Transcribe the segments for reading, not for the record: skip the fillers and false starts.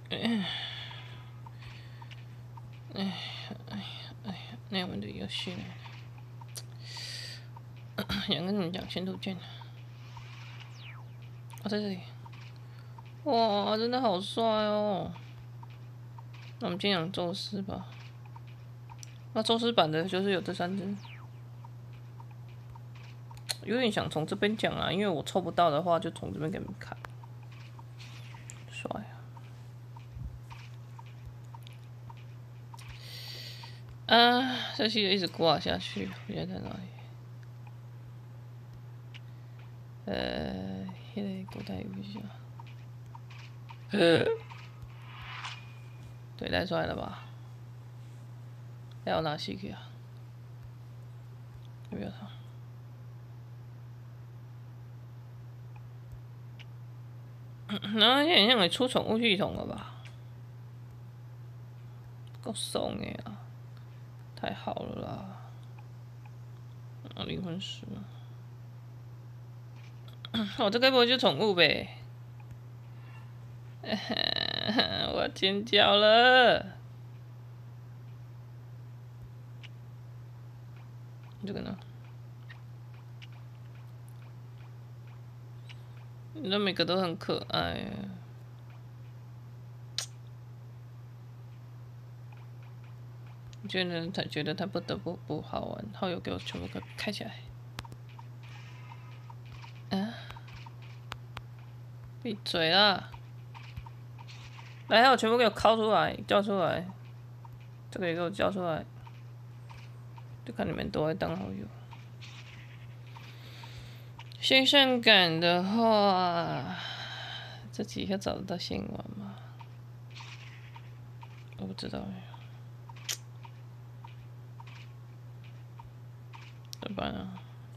那我们的游戏呢？想跟你们讲先图鉴。在这里。哇，真的好帅哦！那我们今天讲宙斯吧。那宙斯版的就是有这3只。有点想从这边讲啊，因为我抽不到的话，就从这边给你们看。帅啊！这系列一直挂下去，我现在在哪里？现在古代游戏啊。对，带出来了吧？还有哪些个啊？有没有它？然后现在像出宠物系统了吧？够怂的啊！太好了啦！灵魂石。哦，这该不会就宠物呗？我尖叫了！这个呢？那每个都很可爱。觉得他不得不好玩，好友给我全部开起来。啊！闭嘴啦！来，还有全部给我拷出来，叫出来。这个也给我叫出来。就看你们都会当好友。新鲜感的话，这集要找得到新玩吗？我不知道哎。怎么办啊？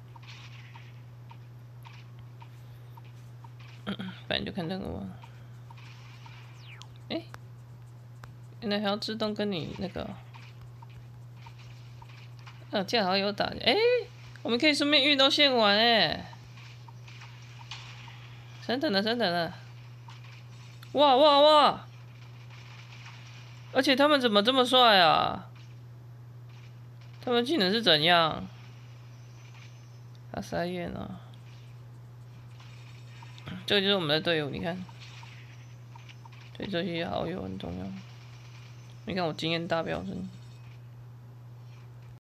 反正就看那个嘛。哎，原来还要自动跟你那个。这样好像有打。哎，我们可以顺便运动线玩哎。等等！哇哇哇！而且他们怎么这么帅啊？他们技能是怎样？大傻眼啊！这个就是我们的队伍，你看，对这些好友很重要。你看我经验大飙升。